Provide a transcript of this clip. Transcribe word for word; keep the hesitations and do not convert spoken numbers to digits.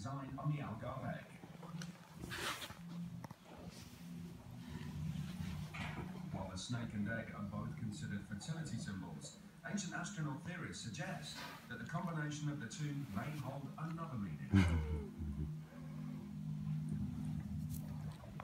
design on the Algarve. While the snake and egg are both considered fertility symbols, ancient astronaut theorists suggest that the combination of the two may hold